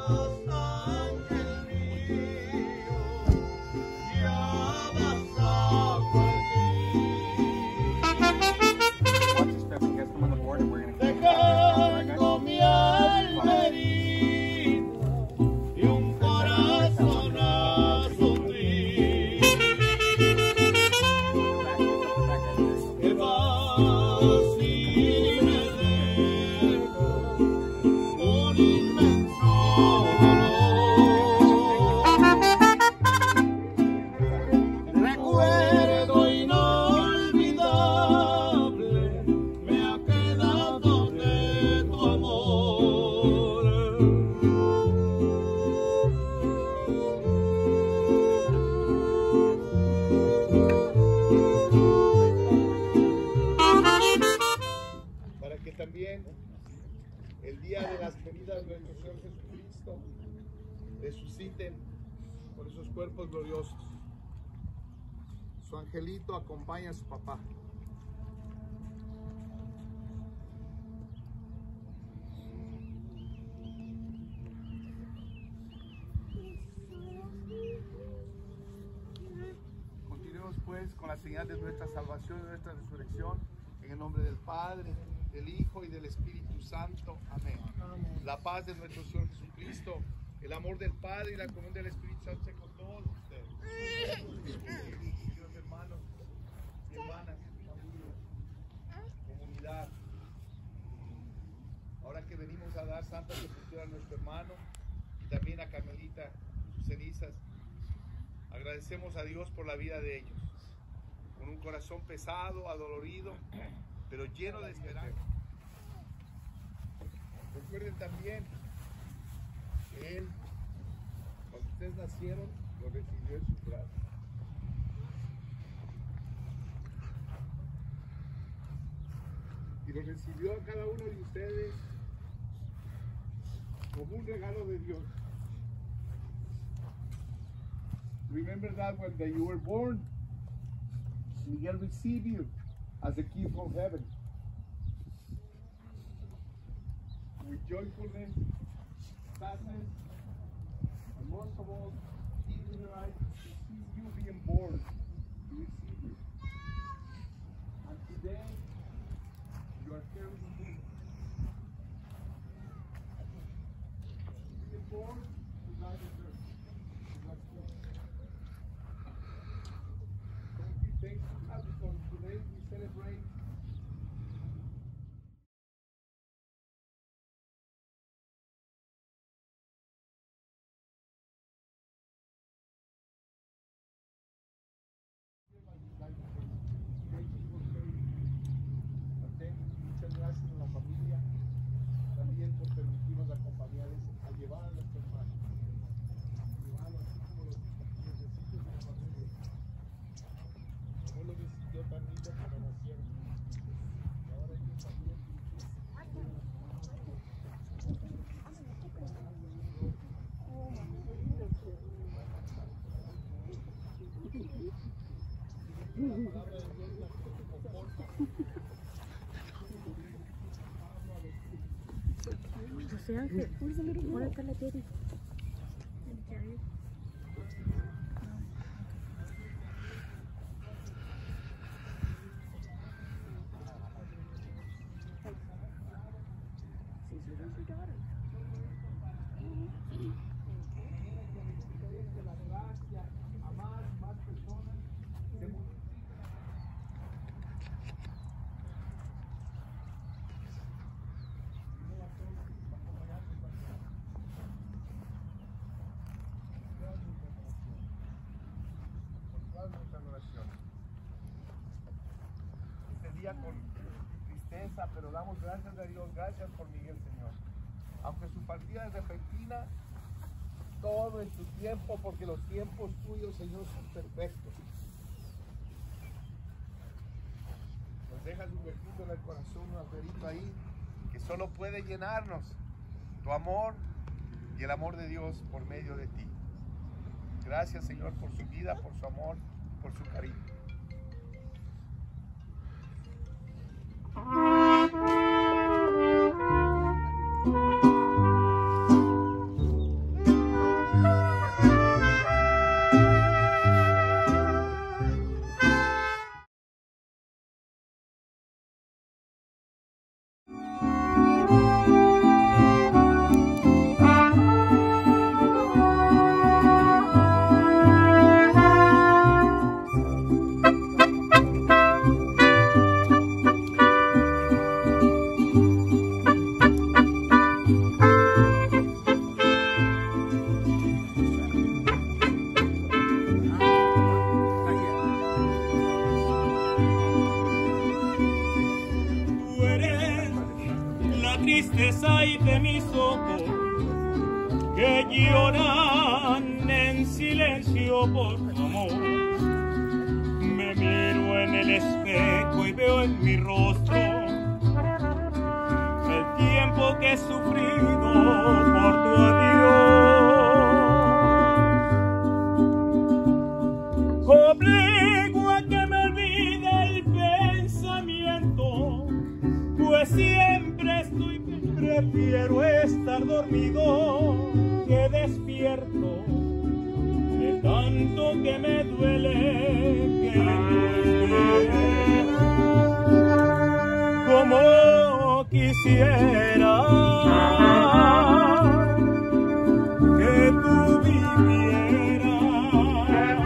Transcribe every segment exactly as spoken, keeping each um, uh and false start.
el día de las venidas de nuestro Señor Jesucristo, resuciten con esos cuerpos gloriosos. Su angelito acompaña a su papá. Continuemos pues con la señal de nuestra salvación y de nuestra resurrección, en el nombre del Padre, del Hijo y del Espíritu Santo. Amén. Amén. La paz de nuestro Señor Jesucristo, el amor del Padre y la comunión del Espíritu Santo sea con todos ustedes. Queridos hermanos y hermanas, familia, comunidad, ahora que venimos a dar santa sepultura a nuestro hermano y también a Carmelita sus cenizas, agradecemos a Dios por la vida de ellos, con un corazón pesado, adolorido, pero lleno de esperanza. Recuerden también que Él, cuando ustedes nacieron, lo recibió en sus brazos. Y lo recibió a cada uno de ustedes como un regalo de Dios. Remember that when you were born, Miguel received you as a gift from heaven. With joyfulness, sadness, and most of all, tears in your eyes to see you being born, to receive you. And today, you are carrying him. Being born to die on earth. Don't be thankful because today we celebrate muchas gracias a la familia también por permitirnos acompañarles a llevar a nuestros hermanos, llevarlos así como los necesitos de la familia, como lo decidió tan lindo cuando nacieron, y ahora ellos también. La palabra de Dios la conforta. José Ángel, ¿dónde está la Jerry? La gracia a más, más personas se este día con tristeza, pero damos gracias a Dios, gracias por Miguel, Señor. Aunque su partida es repentina, todo en su tiempo, porque los tiempos tuyos, Señor, son perfectos. Nos dejas un huequito en el corazón, un agujerito ahí, que solo puede llenarnos tu amor y el amor de Dios por medio de ti. Gracias, Señor, por su vida, por su amor, por su cariño. hay de mis ojos que lloran en silencio por tu amor. Me miro en el espejo y veo en mi rostro el tiempo que he sufrido por tu adiós. Obligo a que me olvide el pensamiento, pues siempre estoy, prefiero estar dormido que despierto, de tanto que me duele que no estés. Como quisiera que tú vivieras,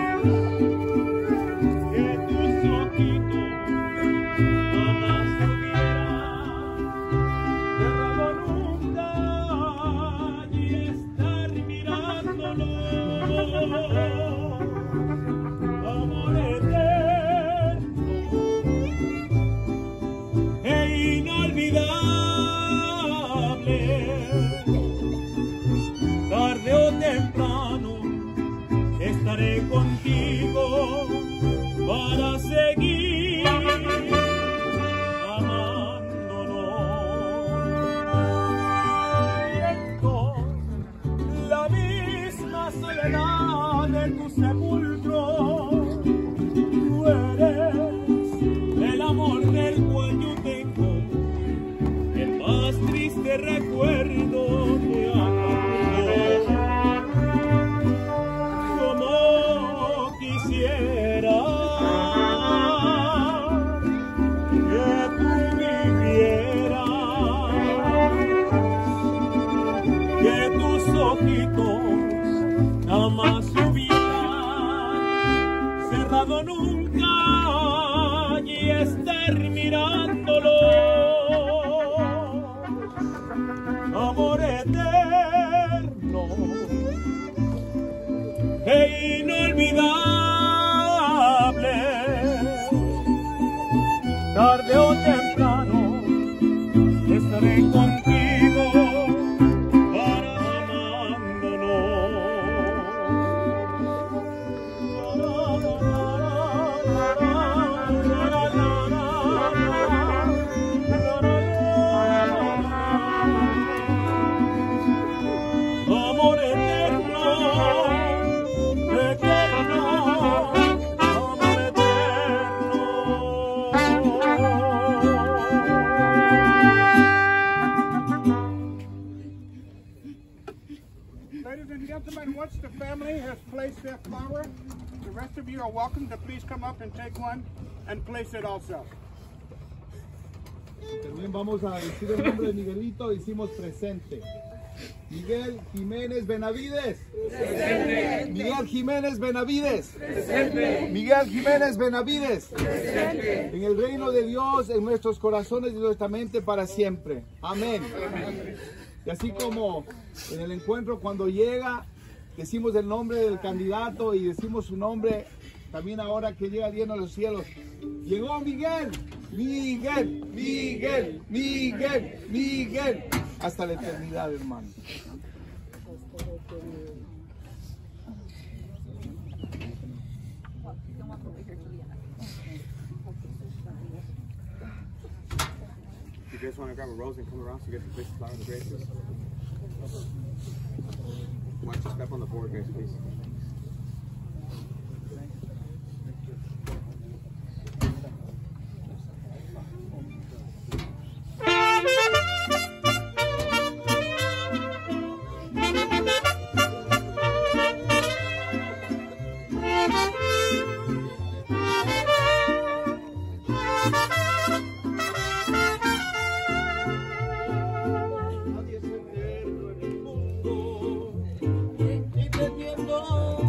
que tus ojitos jamás tuvieran cerrado nunca y estar mirándolo. Amor eterno e inolvidable, tarde o temprano estaré contigo para seguir amándonos. Siento la misma soledad de tu sepulcro. Tú eres el amor del cual yo tengo el más triste recuerdo de amor. Como quisiera que tú vivieras, que tus ojitos jamás hubieran cerrado nunca y estar mirándolo. Amor eterno e inolvidable, tarde o temprano estaré contigo para amor eterno, eterno, amor eterno. Ladies and gentlemen, once the family has placed their flower, the rest of you are welcome to please come up and take one and place it also. También vamos a decir el nombre de Miguelito, decimos presente. Miguel Jiménez Benavides. Presente. Miguel Jiménez Benavides. Presente. Miguel Jiménez Benavides. Presente. En el reino de Dios, en nuestros corazones y nuestra mente para siempre. Amén. Amén. Y así como en el encuentro cuando llega, decimos el nombre del candidato y decimos su nombre, también ahora que llega lleno a los cielos. Llegó Miguel, Miguel, Miguel, Miguel, Miguel. Hasta la eternidad, hermano. You just want to grab a rose and come around so you get some place to flower the graces. Why don't you step on the board, Grace, please? Nadie es eterno en el mundo y teniendo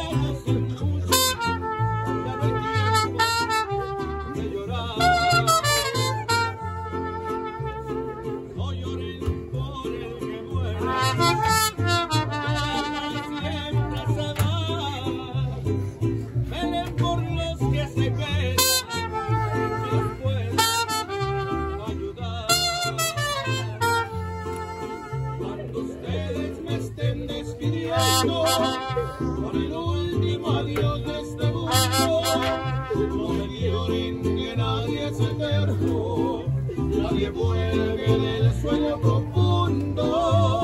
Por el último adiós de este mundo, no me lloren que nadie es eterno, nadie vuelve del sueño profundo.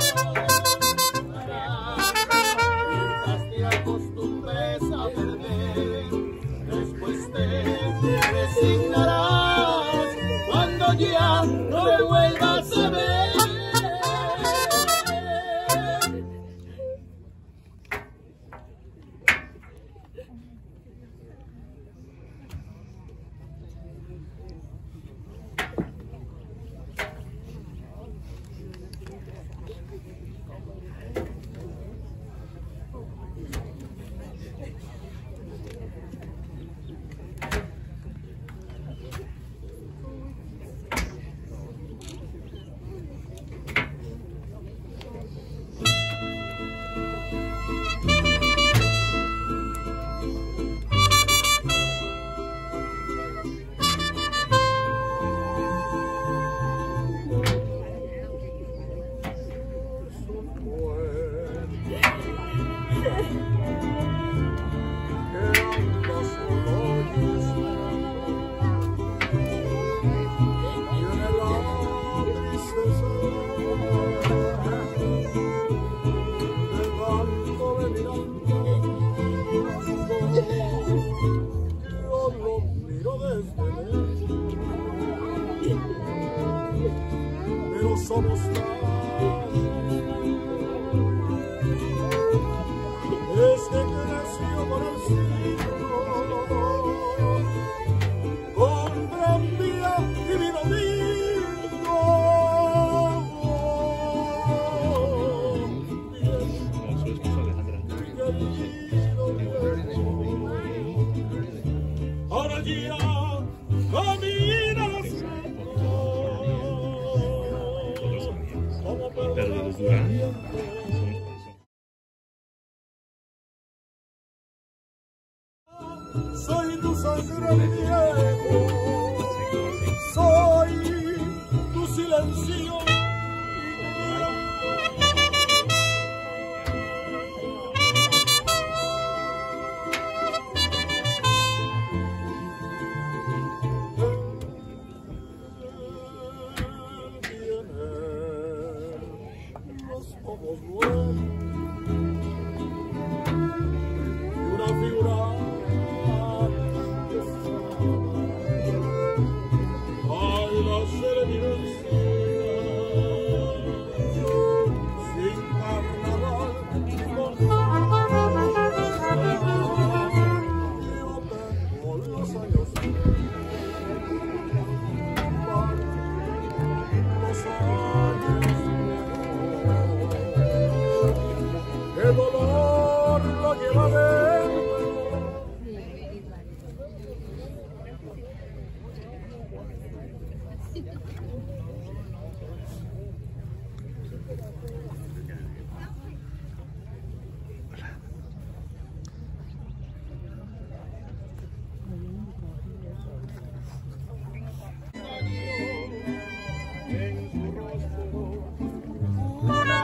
Mientras te acostumbres a perder, después te resignarás cuando ya no me vuelvas a ver. Pero somos desde que nació por el siglo, con gran vía y vino vino. Ahora ya caminas pero de los Durán soy tu sangre viejo, soy tu silencio. Ojos buenos y una figura ay, la serenidad sin carnaval yo tengo los años los años. El dolor lo lleva dentro. En su rostro una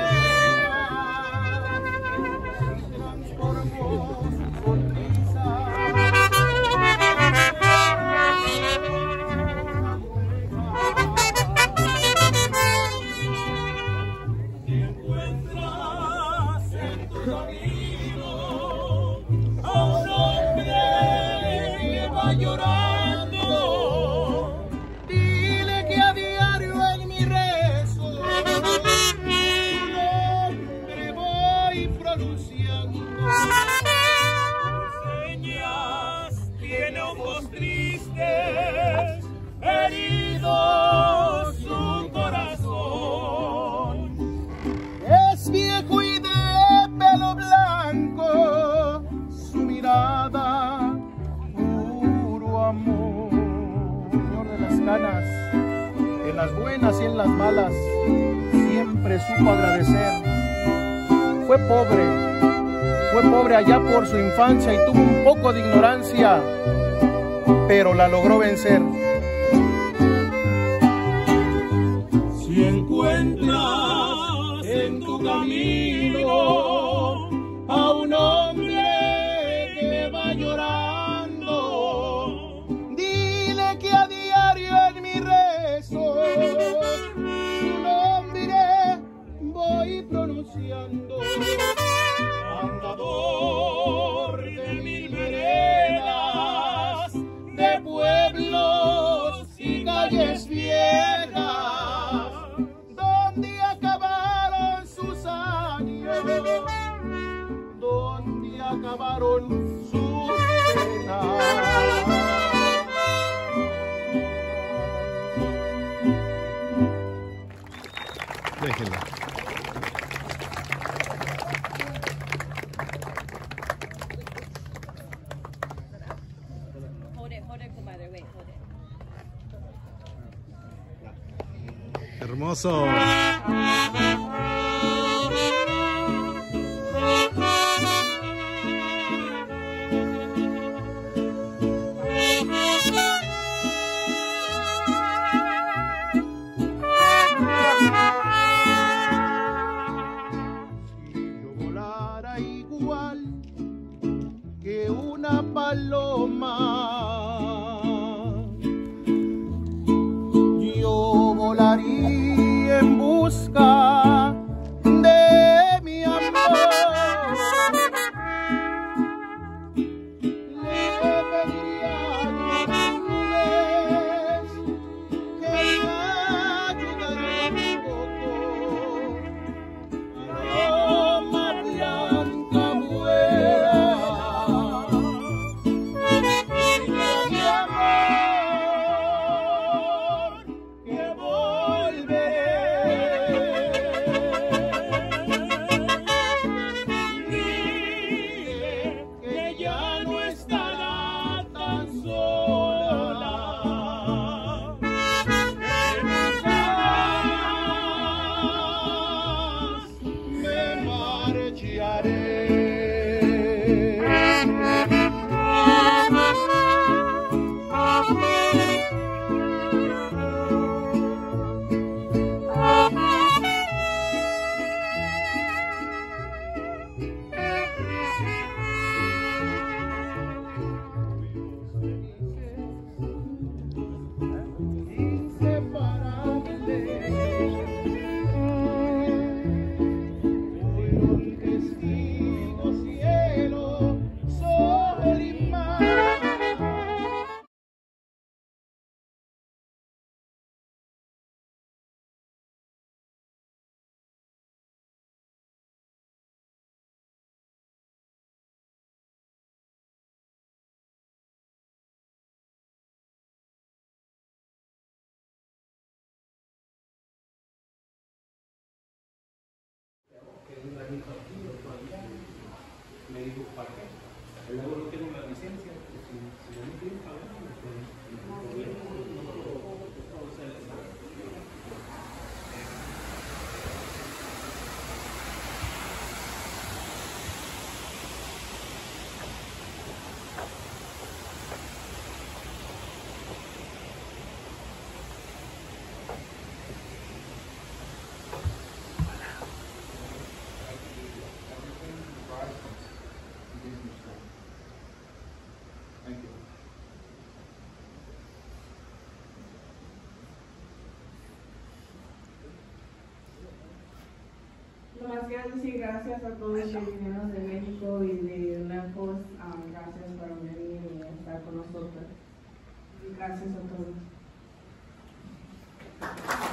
llorando, dile que a diario en mi rezo tu nombre voy pronunciando. señas tiene ojos tristes, herido su corazón, Es viejo y de pelo blanco, las buenas y en las malas, siempre supo agradecer. Fue pobre, fue pobre allá por su infancia y tuvo un poco de ignorancia, pero la logró vencer. Si encuentras en tu camino a un hombre que va llorando, dile que a diario en mi rezo su nombre voy pronunciando. andador de mil veredas, de pueblos y calles viejas, ¿Dónde acabaron sus años? ¿Dónde acabaron sus penas? Déjenla. Hold it, hold it, comadre. Wait, hold it. Hermoso. Si yo volara igual que una paloma, yo volaría en busca de mi amor. Le pediría a las nubes que me ayudaran un poco. Paloma blanca vuela, mi amor, que volveré. dile que ya no estará tan sola, que quizás Me marcharé. Fueron testigos cielo, sol y mar. Me dijo, ¿para qué? El luego no tengo la licencia. Si, si no me quieren pagar, no pueden. Demasiado decir gracias a todos los que vinieron de México y de lejos. Um, gracias por venir y estar con nosotros. Y gracias a todos.